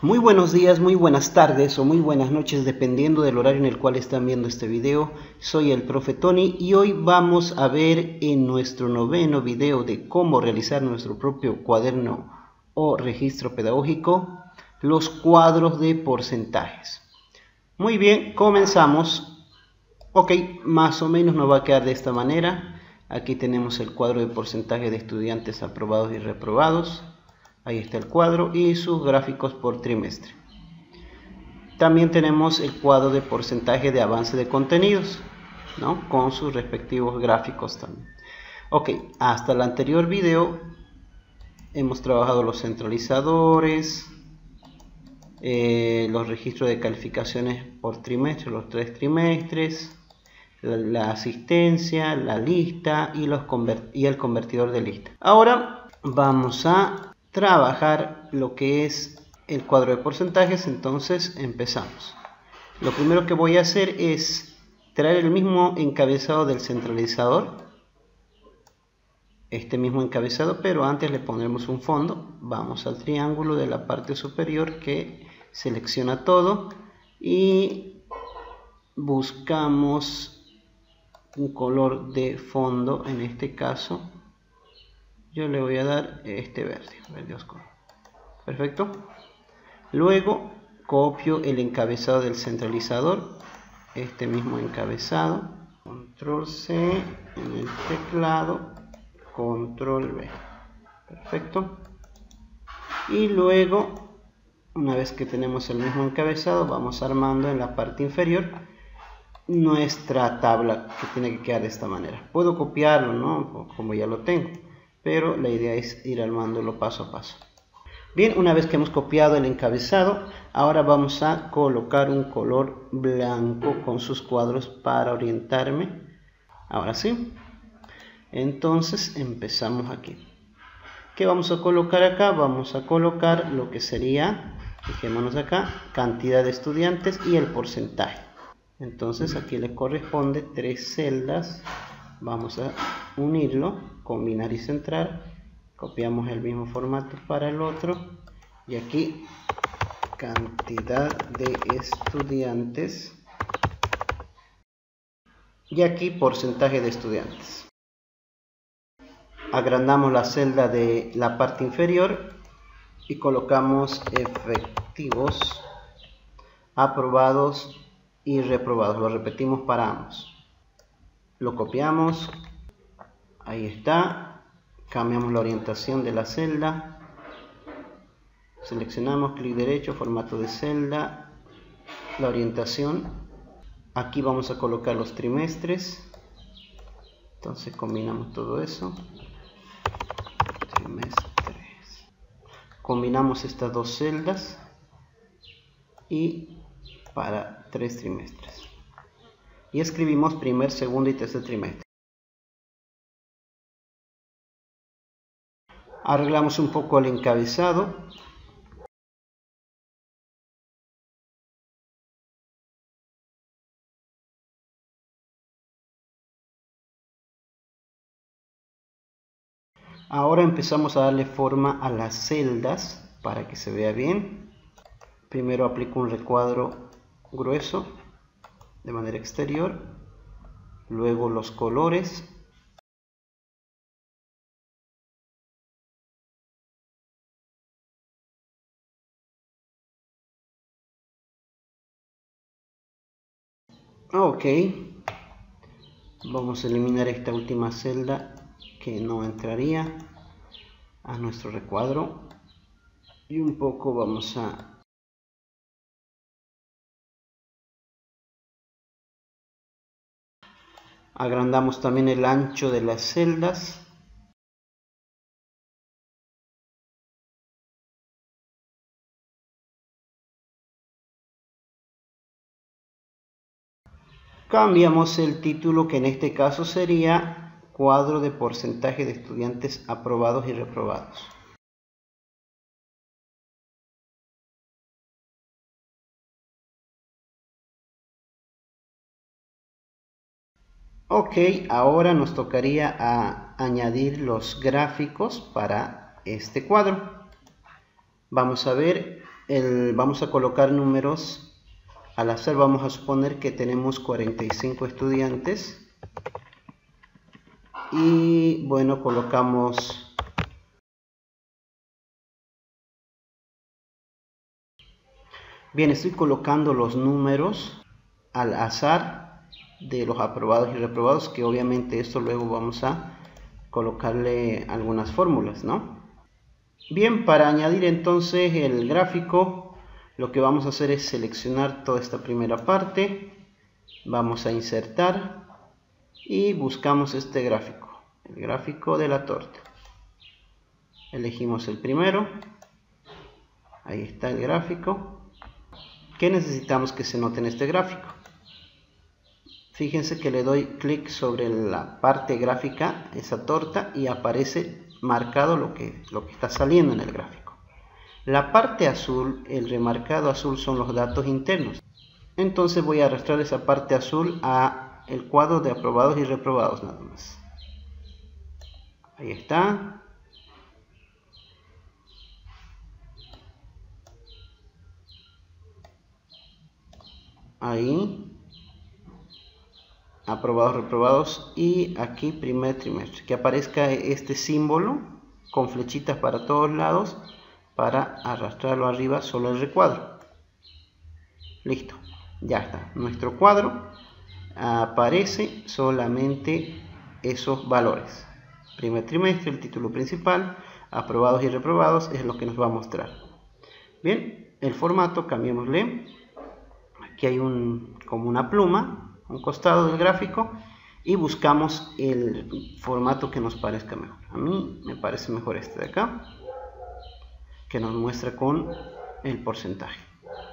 Muy buenos días, muy buenas tardes o muy buenas noches dependiendo del horario en el cual están viendo este video. Soy el profe Tony y hoy vamos a ver en nuestro noveno video de cómo realizar nuestro propio cuaderno o registro pedagógico los cuadros de porcentajes. Muy bien, comenzamos. Ok, más o menos nos va a quedar de esta manera. Aquí tenemos el cuadro de porcentaje de estudiantes aprobados y reprobados. Ahí está el cuadro y sus gráficos por trimestre. También tenemos el cuadro de porcentaje de avance de contenidos, ¿no? Con sus respectivos gráficos también. Ok, hasta el anterior video hemos trabajado los centralizadores, los registros de calificaciones por trimestre, los 3 trimestres, la asistencia, la lista y el convertidor de lista. Ahora vamos a trabajar lo que es el cuadro de porcentajes. Entonces empezamos. Lo primero que voy a hacer es traer el mismo encabezado del centralizador, este mismo encabezado, pero antes le pondremos un fondo. Vamos al triángulo de la parte superior que selecciona todo y buscamos un color de fondo. En este caso yo le voy a dar este verde oscuro. Perfecto. Luego copio el encabezado del centralizador, este mismo encabezado, control C en el teclado, control V. Perfecto. Y luego, una vez que tenemos el mismo encabezado, vamos armando en la parte inferior nuestra tabla, que tiene que quedar de esta manera. Puedo copiarlo, ¿no? Como ya lo tengo, pero la idea es ir armándolo paso a paso. Bien, una vez que hemos copiado el encabezado, ahora vamos a colocar un color blanco con sus cuadros para orientarme. Ahora sí. Entonces empezamos aquí. ¿Qué vamos a colocar acá? Vamos a colocar lo que sería, fijémonos acá, cantidad de estudiantes y el porcentaje. Entonces aquí le corresponde 3 celdas. Vamos a unirlo, combinar y centrar. Copiamos el mismo formato para el otro. Y aquí cantidad de estudiantes. Y aquí porcentaje de estudiantes. Agrandamos la celda de la parte inferior y colocamos efectivos, aprobados y reprobados. Lo repetimos para ambos. Lo copiamos. Ahí está. Cambiamos la orientación de la celda. Seleccionamos clic derecho, formato de celda, la orientación. Aquí vamos a colocar los trimestres. Entonces combinamos todo eso. Trimestres. Combinamos estas dos celdas y para 3 trimestres. Y escribimos primer, segundo y tercer trimestre. Arreglamos un poco el encabezado. Ahora empezamos a darle forma a las celdas para que se vea bien. Primero aplico un recuadro grueso de manera exterior. Luego los colores. Ok, vamos a eliminar esta última celda que no entraría a nuestro recuadro y un poco vamos a agrandamos también el ancho de las celdas. Cambiamos el título, que en este caso sería cuadro de porcentaje de estudiantes aprobados y reprobados. Ok, ahora nos tocaría añadir los gráficos para este cuadro. Vamos a ver vamos a colocar números al azar. Vamos a suponer que tenemos 45 estudiantes y bueno, colocamos bien, estoy colocando los números al azar de los aprobados y reprobados, que obviamente esto luego vamos a colocarle algunas fórmulas, ¿no? Bien, para añadir entonces el gráfico, lo que vamos a hacer es seleccionar toda esta primera parte, vamos a insertar y buscamos este gráfico, el gráfico de la torta. Elegimos el primero, ahí está el gráfico. ¿Qué necesitamos que se note en este gráfico? Fíjense que le doy clic sobre la parte gráfica, esa torta, y aparece marcado lo que está saliendo en el gráfico. La parte azul, el remarcado azul, son los datos internos. Entonces voy a arrastrar esa parte azul a el cuadro de aprobados y reprobados nada más. Ahí está. Ahí. Aprobados, reprobados, y aquí primer trimestre, que aparezca este símbolo con flechitas para todos lados para arrastrarlo arriba solo el recuadro. Listo, ya está, nuestro cuadro aparece solamente esos valores. Primer trimestre, el título principal, aprobados y reprobados es lo que nos va a mostrar. Bien, el formato, cambiémosle. Aquí hay como una pluma, un costado del gráfico, y buscamos el formato que nos parezca mejor. A mí me parece mejor este de acá, que nos muestra con el porcentaje.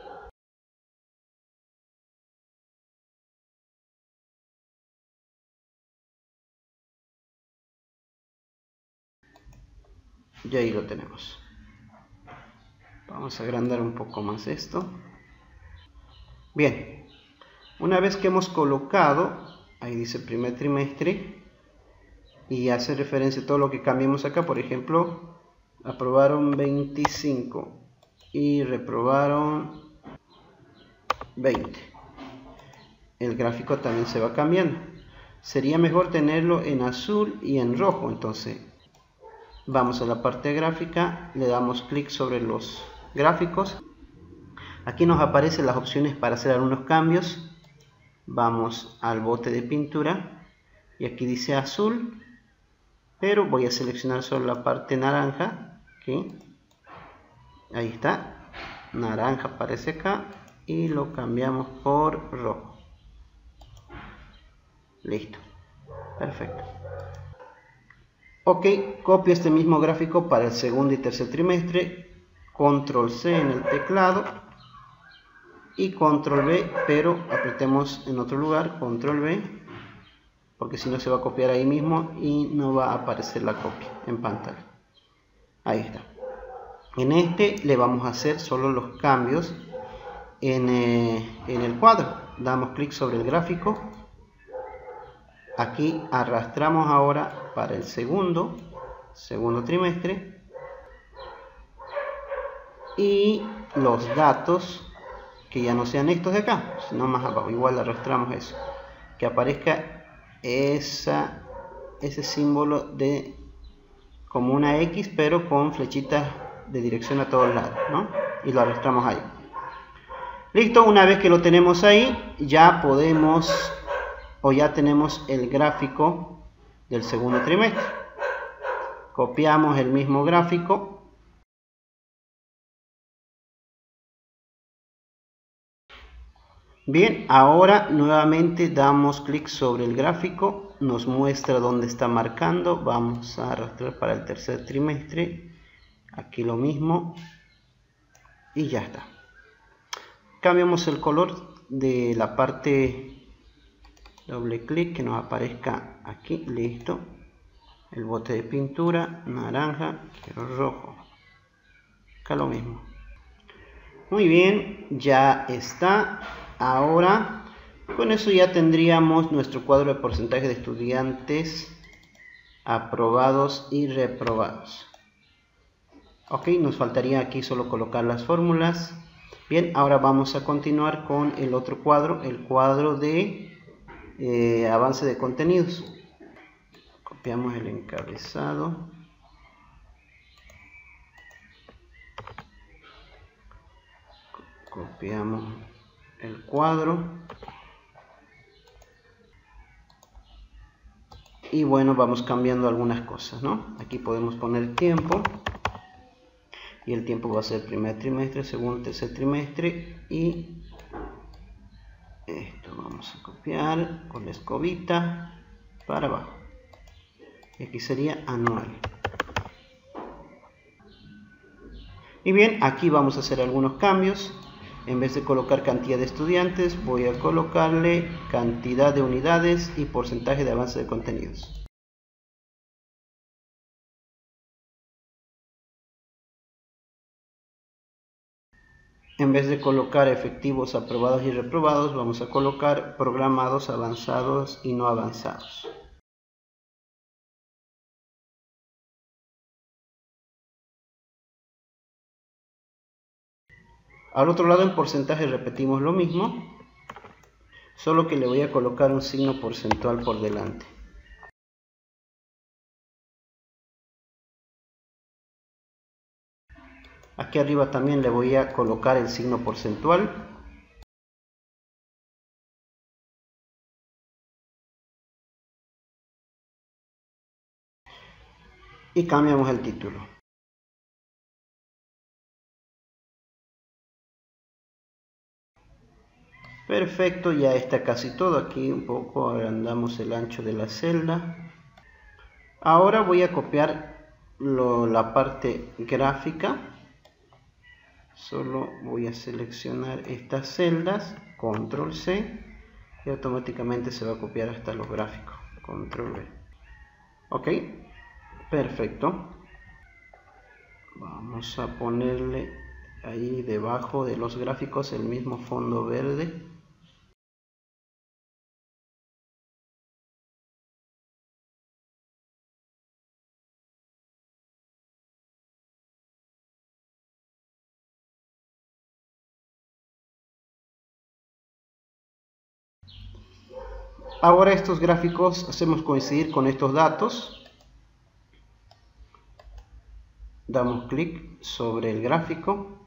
Y ahí lo tenemos. Vamos a agrandar un poco más esto. Bien, una vez que hemos colocado, ahí dice primer trimestre, y hace referencia a todo lo que cambiemos acá. Por ejemplo, aprobaron 25 y reprobaron 20. El gráfico también se va cambiando. Sería mejor tenerlo en azul y en rojo. Entonces vamos a la parte gráfica, le damos clic sobre los gráficos. Aquí nos aparecen las opciones para hacer algunos cambios. Vamos al bote de pintura y aquí dice azul, pero voy a seleccionar solo la parte naranja. ¿Okay? Ahí está, naranja aparece acá y lo cambiamos por rojo. Listo, perfecto. Ok, copio este mismo gráfico para el segundo y tercer trimestre, control C en el teclado y control V, pero apretemos en otro lugar, control V, porque si no se va a copiar ahí mismo y no va a aparecer la copia en pantalla. Ahí está. En este le vamos a hacer solo los cambios en el cuadro. Damos clic sobre el gráfico. Aquí arrastramos ahora para el segundo trimestre y los datos que ya no sean estos de acá, sino más abajo. Igual arrastramos eso, que aparezca ese símbolo de como una X, pero con flechitas de dirección a todos lados, ¿no? Y lo arrastramos ahí. Listo, una vez que lo tenemos ahí, ya podemos, o ya tenemos el gráfico del segundo trimestre. Copiamos el mismo gráfico. Bien, ahora nuevamente damos clic sobre el gráfico, nos muestra dónde está marcando. Vamos a arrastrar para el tercer trimestre, aquí lo mismo, y ya está. Cambiamos el color de la parte, doble clic, que nos aparezca aquí, listo. El bote de pintura, naranja, quiero rojo, acá lo mismo. Muy bien, ya está. Ahora, con eso ya tendríamos nuestro cuadro de porcentaje de estudiantes aprobados y reprobados. Ok, nos faltaría aquí solo colocar las fórmulas. Bien, ahora vamos a continuar con el otro cuadro, el cuadro de avance de contenidos. Copiamos el encabezado. Copiamos el cuadro. Y bueno, vamos cambiando algunas cosas, ¿no? Aquí podemos poner tiempo. Y el tiempo va a ser primer trimestre, segundo, tercer trimestre. Y esto vamos a copiar con la escobita para abajo. Y aquí sería anual. Y bien, aquí vamos a hacer algunos cambios. En vez de colocar cantidad de estudiantes, voy a colocarle cantidad de unidades y porcentaje de avance de contenidos. En vez de colocar efectivos aprobados y reprobados, vamos a colocar programados, avanzados y no avanzados. Al otro lado, en porcentaje repetimos lo mismo, solo que le voy a colocar un signo porcentual por delante. Aquí arriba también le voy a colocar el signo porcentual. Y cambiamos el título. Perfecto, ya está casi todo. Aquí un poco agrandamos el ancho de la celda. Ahora voy a copiar la parte gráfica. Solo voy a seleccionar estas celdas, control C, y automáticamente se va a copiar hasta los gráficos, control V. Ok, perfecto. Vamos a ponerle ahí debajo de los gráficos el mismo fondo verde. Ahora estos gráficos hacemos coincidir con estos datos. Damos clic sobre el gráfico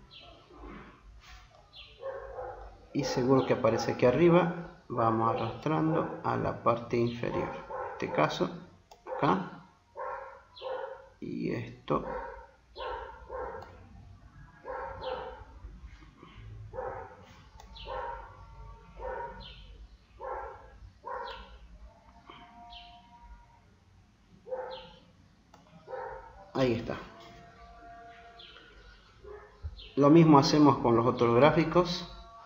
y seguro que aparece aquí arriba. Vamos arrastrando a la parte inferior. En este caso, acá. Y esto. Ahí está. Lo mismo hacemos con los otros gráficos.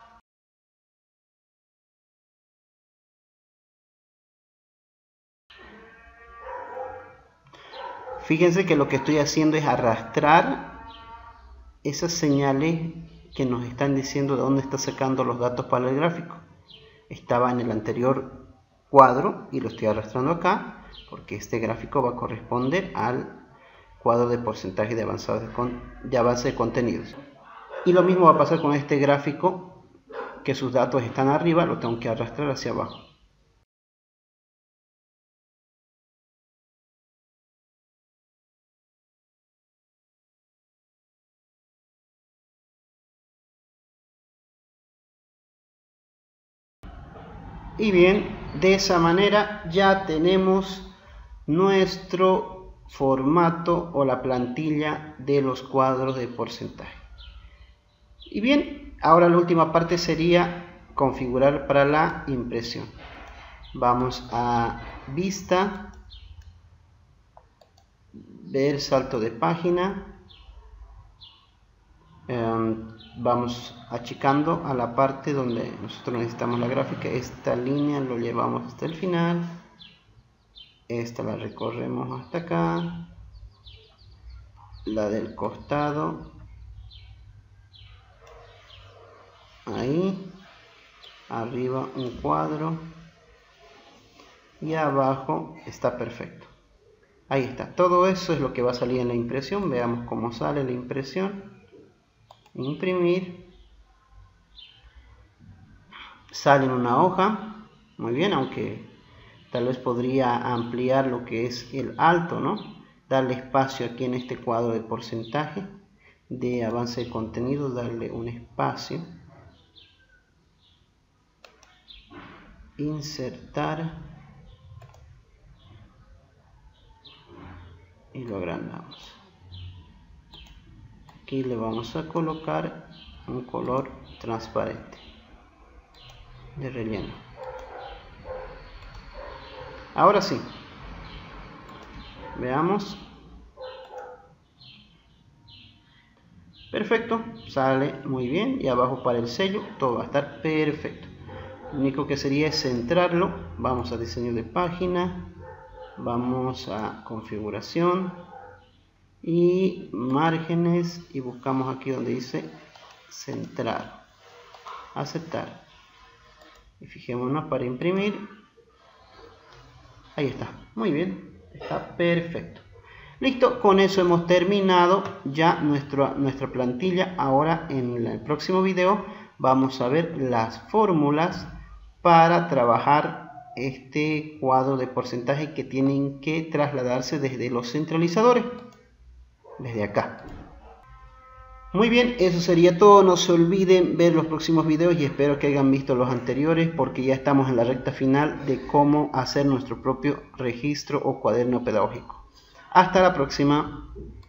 Fíjense que lo que estoy haciendo es arrastrar esas señales que nos están diciendo de dónde está sacando los datos para el gráfico. Estaba en el anterior cuadro y lo estoy arrastrando acá porque este gráfico va a corresponder al cuadro de porcentaje de avance de contenidos. Y lo mismo va a pasar con este gráfico, que sus datos están arriba, lo tengo que arrastrar hacia abajo. Y bien, de esa manera ya tenemos nuestro formato o la plantilla de los cuadros de porcentaje. Y bien, ahora la última parte sería configurar para la impresión. Vamos a vista, ver salto de página. Vamos achicando a la parte donde nosotros necesitamos la gráfica. Esta línea lo llevamos hasta el final, esta la recorremos hasta acá, la del costado ahí, arriba un cuadro y abajo está perfecto. Ahí está, todo eso es lo que va a salir en la impresión. Veamos cómo sale la impresión. Imprimir. Sale en una hoja. Muy bien, aunque tal vez podría ampliar lo que es el alto, ¿no? Darle espacio aquí en este cuadro de porcentaje de avance de contenido, darle un espacio. Insertar. Y lo agrandamos. Aquí le vamos a colocar un color transparente de relleno. Ahora sí, veamos. Perfecto, sale muy bien. Y abajo para el sello todo va a estar perfecto. Lo único que sería es centrarlo. Vamos a diseño de página, vamos a configuración y márgenes y buscamos aquí donde dice centrar, aceptar y fijémonos para imprimir. Ahí está, muy bien, está perfecto. Listo, con eso hemos terminado ya nuestra plantilla. Ahora en el próximo video vamos a ver las fórmulas para trabajar este cuadro de porcentaje que tienen que trasladarse desde los centralizadores, desde acá. Muy bien, eso sería todo. No se olviden ver los próximos videos y espero que hayan visto los anteriores, porque ya estamos en la recta final de cómo hacer nuestro propio registro o cuaderno pedagógico. Hasta la próxima.